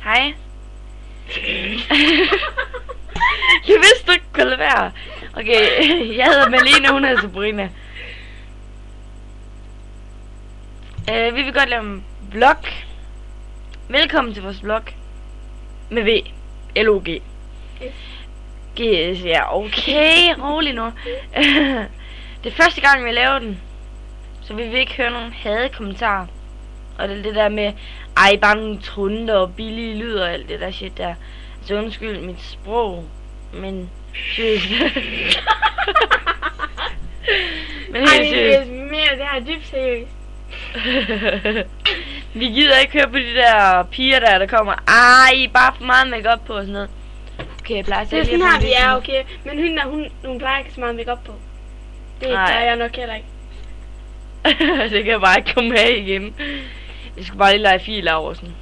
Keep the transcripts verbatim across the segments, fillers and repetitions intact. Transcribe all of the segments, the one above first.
Hej. Jeg vidste du ikke kunne lade være. Okay, jeg hedder Malene, hun hedder Sabrina. Uh, vi vil godt lave en vlog. Velkommen til vores vlog. Med V. L O G. G S, ja, okay, rolig nu. Det er første gang vi laver den, så vi vil ikke høre nogen hade kommentarer. Og det er det der med, ej, bare nogle trunder og billige lyder og alt det der shit der. Altså undskyld mit sprog, men seriøst. Men helt seriøst. Mere, det her er dybt seriøst. Vi gider ikke høre på de der piger der, der kommer, ej, bare for meget makeup på og sådan noget. Okay, jeg plejer at det er sådan her, vi er, okay. Men hun, der, hun, hun plejer ikke så meget makeup på. Det plejer jeg nok heller ikke. Det kan jeg bare ikke komme med igen. Jeg skal bare lige lege fil over sådan.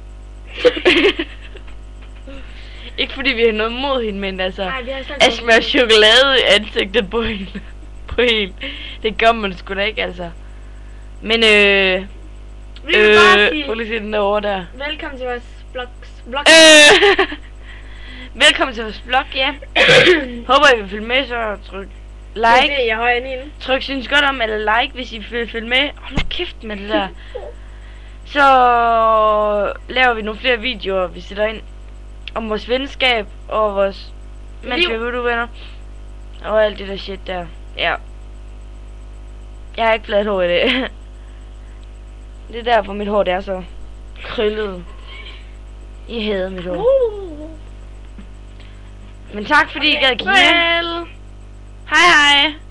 Ikke fordi vi har noget mod hende, men altså, Ej, vi har at smøre chokolade i ansigtet på hende. På hende. Det gør man sgu da ikke, altså. Men øh... Vi vil bare sige, prøv lige at se den derovre der. velkommen til vores vlogs. Vlog. Øh, velkommen til vores vlog, ja. Håber I vil følge med, så tryk like. Det er jeg højere end en. Tryk synes godt om, eller like, hvis I vil følge med. Hold nu kæft med det der. Så laver vi nogle flere videoer, vi sætter ind om vores venskab og vores mens vi er ude venner og alt det der shit der. Ja. Jeg har ikke fladt hår i det. Det er derfor mit hår det er så krøllet. I hader mit hår. Men tak fordi I gad kigge med. Hej hej.